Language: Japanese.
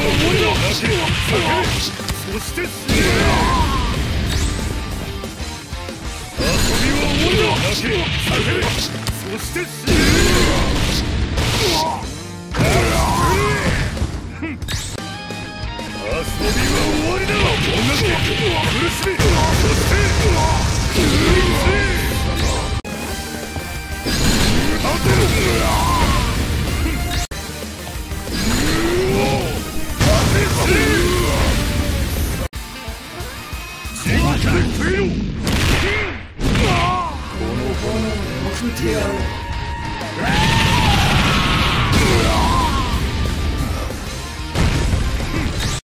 そして遊びは終わりだ。そして遊びは終わりだ。音楽で苦しみ、そして苦しみ、この炎を送ってやろう。